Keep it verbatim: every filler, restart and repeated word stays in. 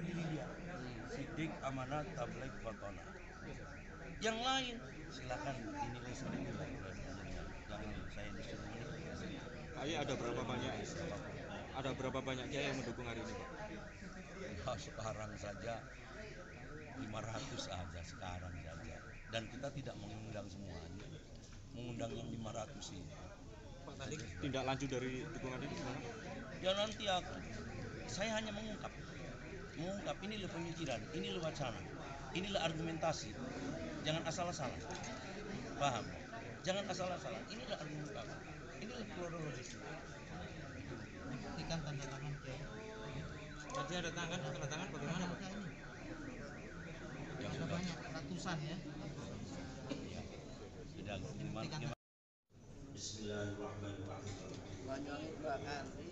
pada diri dia. Sidik, amanat, tabligh, fatona. Yang lain silakan dinilai sendiri lah. Jangan saya disuruh menilai. Ayah ada berapa banyak? Ada berapa banyak kiai yang mendukung hari ini, Pak? Nah, sekarang saja lima ratus aja sekarang saja. Dan kita tidak mengundang semuanya. Mengundang yang lima ratus ini. Pak, tadi tindak lanjut dari dukungan ini gimana? Ya nanti aku saya hanya mengungkap. Mengungkap inilah pemikiran, inilah wacana, inilah argumentasi. Jangan asal-asalan. Paham? Jangan asal-asalan. Inilah argumentasi. Inilah kronologis. Buktikan tanda tangan Kiai. Tadi ada tangan, tanda tangan bagaimana, Pak? Yang Ada sudah banyak ratusan ya. ya. Sudah gimana? Bismillahirrahmanirrahim. Banyak itu akan